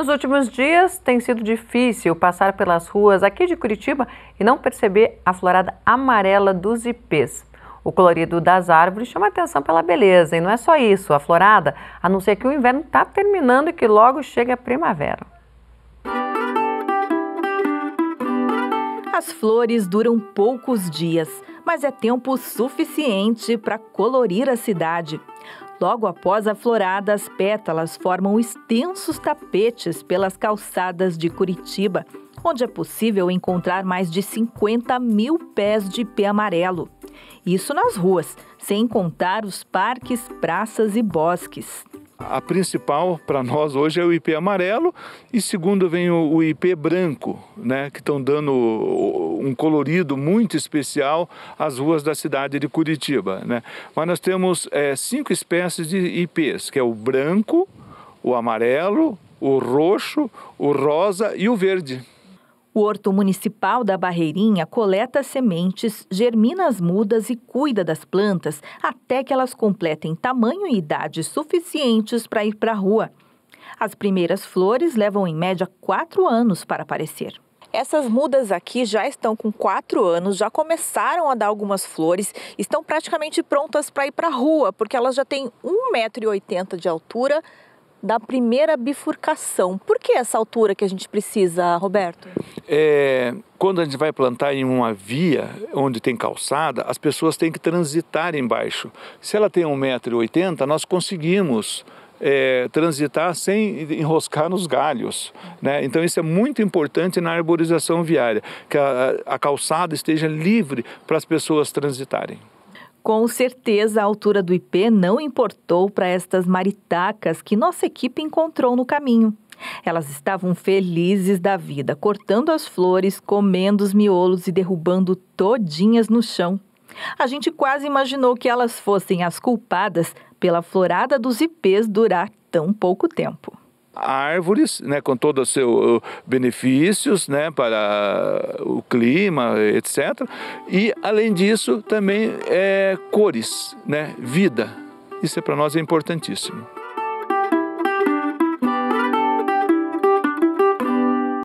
Nos últimos dias tem sido difícil passar pelas ruas aqui de Curitiba e não perceber a florada amarela dos ipês. O colorido das árvores chama atenção pela beleza e não é só isso, a florada anuncia que o inverno está terminando e que logo chega a primavera. As flores duram poucos dias, mas é tempo suficiente para colorir a cidade. Logo após a florada, as pétalas formam extensos tapetes pelas calçadas de Curitiba, onde é possível encontrar mais de 50 mil pés de ipê amarelo. Isso nas ruas, sem contar os parques, praças e bosques. A principal para nós hoje é o ipê amarelo e segundo vem o ipê branco, né, que estão dando um colorido muito especial às ruas da cidade de Curitiba, né? Mas nós temos 5 espécies de ipês, que é o branco, o amarelo, o roxo, o rosa e o verde. O Horto Municipal da Barreirinha coleta sementes, germina as mudas e cuida das plantas até que elas completem tamanho e idade suficientes para ir para a rua. As primeiras flores levam em média 4 anos para aparecer. Essas mudas aqui já estão com 4 anos, já começaram a dar algumas flores, estão praticamente prontas para ir para a rua, porque elas já têm 1,80 m de altura da primeira bifurcação. Por que essa altura que a gente precisa, Roberto? Quando a gente vai plantar em uma via onde tem calçada, as pessoas têm que transitar embaixo. Se ela tem 1,80 m, nós conseguimos transitar sem enroscar nos galhos, né? Então isso é muito importante na arborização viária, que a calçada esteja livre para as pessoas transitarem. Com certeza, a altura do ipê não importou para estas maritacas que nossa equipe encontrou no caminho. Elas estavam felizes da vida, cortando as flores, comendo os miolos e derrubando todinhas no chão. A gente quase imaginou que elas fossem as culpadas pela florada dos ipês durar tão pouco tempo. Árvores, né, com todos os seus benefícios, né, para o clima, etc. E, além disso, também cores, né, vida. Isso para nós é importantíssimo.